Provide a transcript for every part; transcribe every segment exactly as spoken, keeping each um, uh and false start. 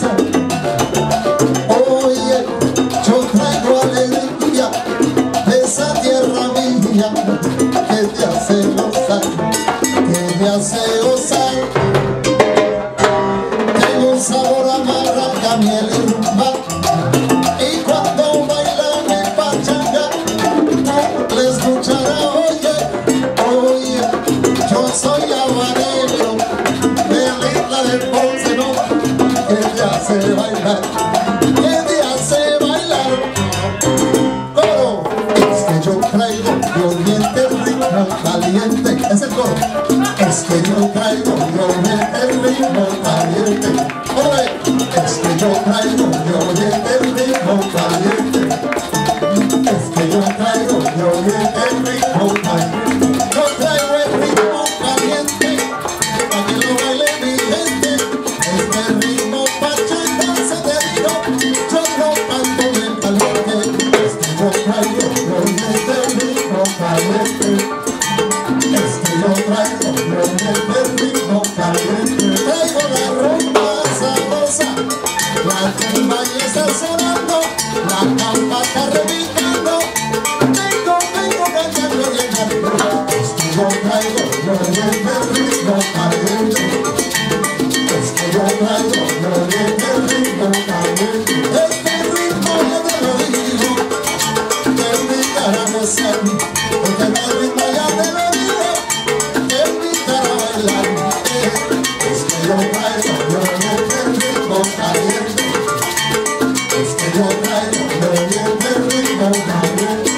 sabrosa. Oye, yo traigo alegría de esa tierra mía que te hace gozar, que te hace gozar. Tengo un sabor a marraca, miel y rumba, y cuando bailan mi pachanga no le escuchará. Oye, oye, yo soy habanero de la isla de Ponce, no, que te hace bailar, que te hace bailar. Coro, es que yo traigo de oriente ritmo caliente. Es el coro. Es que yo traigo de oriente ritmo caliente. Oye, es que yo traigo de oriente ritmo caliente. Es que yo traigo de oriente ritmo caliente. Yo traigo el ritmo caliente para que lo baile mi gente. Este ritmo pachanga se te dijo, yo no canto de caliente. Es que yo traigo de oriente ritmo caliente. Es que yo traigo de oriente ritmo caliente. Traigo la rumba sabrosa, la tumba ya está sonando, la campa está reventando. Vengo, vengo cantando y cantando. Es que yo traigo de oriente ritmo caliente. Es que yo traigo de oriente ritmo caliente. Este ritmo yo te lo digo, te invitará a gozar, porque el ritmo ya te lo digo, te invitará a bailar. Es que yo traigo de oriente ritmo caliente. Es que yo traigo de oriente ritmo caliente.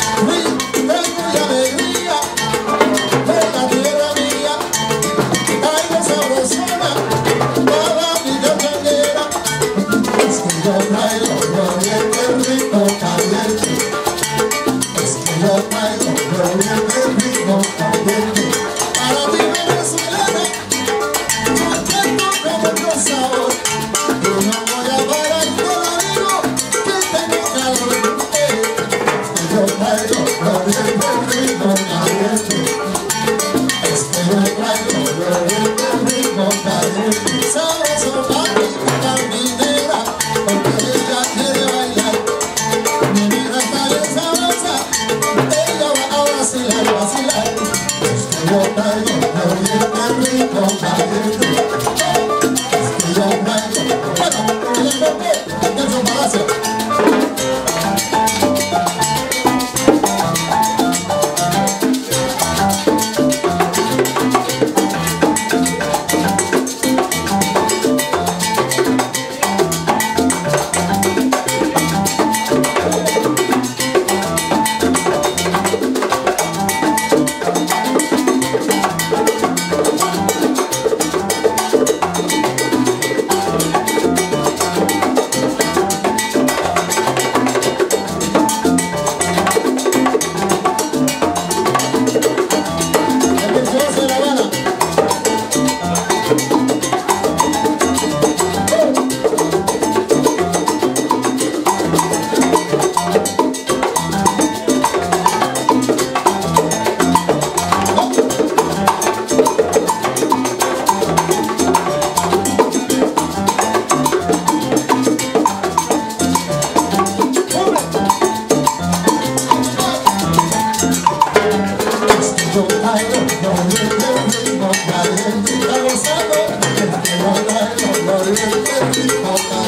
Ritmo y alegría de la tierra mía. Traigo sabrosona para mi cachanguera. Es que yo traigo de oriente ritmo caliente. Es que yo traigo de oriente ritmo caliente. Para ti venezolana, yo tengo como otro sabor, y no voy a parar, te lo digo, que tengo calor. Es que yo traigo de oriente ritmo caliente. Es que yo traigo de oriente ritmo caliente. Sabroso para mi caminera, porque ella quiere bailar. Mi negra está bien sabrosa, ella va a vacilar, vacilar. Es que yo traigo de oriente ritmo caliente. Es que yo traigo, bueno, y le toqué, Nelson Palacio. Yo traigo de oriente ritmo caliente. Está gozando, es que yo traigo de oriente ritmo caliente.